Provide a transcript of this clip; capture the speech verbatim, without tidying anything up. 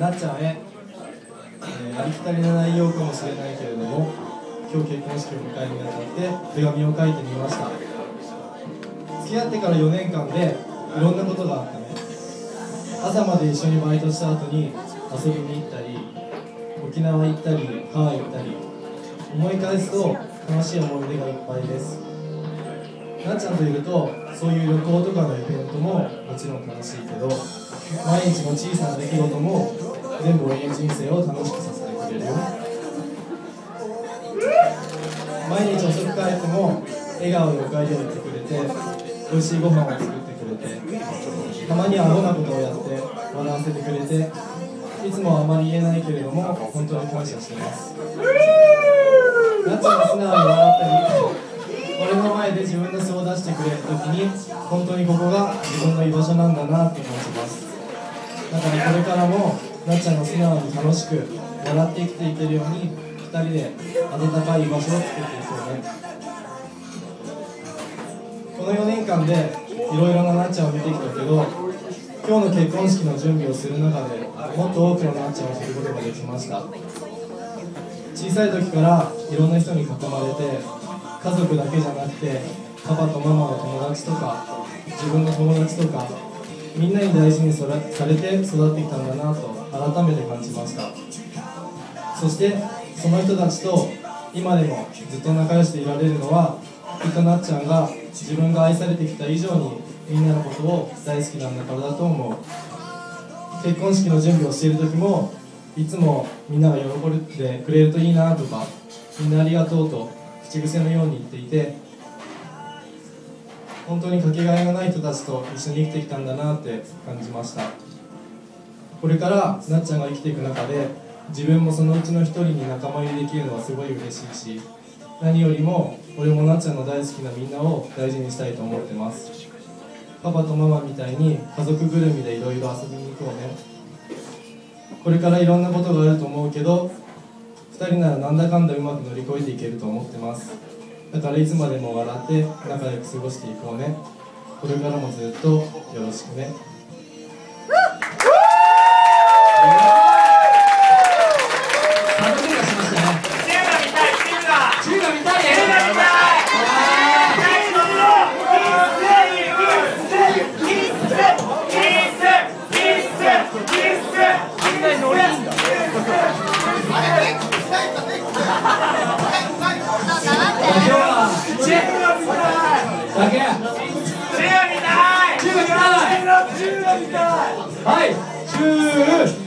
なっちゃんへ、えー、ありきたりな内容かもしれないけれども、今日結婚式を迎えるにあたって手紙を書いてみました。付き合ってからよねんかんでいろんなことがあったね。朝まで一緒にバイトした後に遊びに行ったり、沖縄行ったりハワイ行ったり、思い返すと楽しい思い出がいっぱいです。なっちゃんといるとそういう旅行とかのイベントももちろん楽しいけど、毎日の小さな出来事も全部俺の人生を楽しくさせてくれるよ。毎日遅く帰っても笑顔でお帰りを言ってくれて、美味しいご飯を作ってくれて、たまにはアホなことをやって笑わせてくれて、いつもはあまり言えないけれども本当に感謝しています。なっちゃんが素直に笑ったり、俺の前で自分の素を出してくれるときに本当にここが自分の居場所なんだなって感じます。だからこれからもなっちゃんが素直に楽しく笑って生きていけるようにふたりで温かい居場所を作っていこうね。このよねんかんでいろいろななっちゃんを見てきたけど、今日の結婚式の準備をする中でもっと多くのなっちゃんを知ることができました。小さい時からいろんな人に囲まれて、家族だけじゃなくてパパとママの友達とか自分の友達とかみんなに大事にされて育ってきたんだなと改めて感じました。そしてその人たちと今でもずっと仲良しでいられるのは、きっとなっちゃんが自分が愛されてきた以上にみんなのことを大好きなんだからだと思う。結婚式の準備をしている時もいつもみんなが喜んでくれるといいなとか、みんなありがとうと口癖のように言っていて、本当にかけがえのない人たちと一緒に生きてきたんだなって感じました。これからなっちゃんが生きていく中で自分もそのうちの一人に仲間入りできるのはすごい嬉しいし、何よりも俺もなっちゃんの大好きなみんなを大事にしたいと思ってます。パパとママみたいに家族ぐるみでいろいろ遊びに行こうね。これからいろんなことがあると思うけど、ふたりならなんだかんだうまく乗り越えていけると思ってます。だからいつまでも笑って仲良く過ごしていこうね。これからもずっとよろしくね。はい、チュー